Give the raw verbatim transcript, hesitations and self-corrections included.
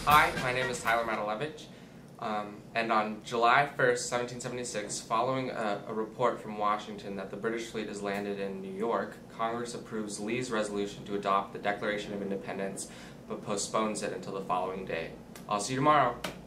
Hi, my name is Tyler Matylewicz, um, and on July first, seventeen seventy-six, following a, a report from Washington that the British fleet has landed in New York, Congress approves Lee's resolution to adopt the Declaration of Independence, but postpones it until the following day. I'll see you tomorrow.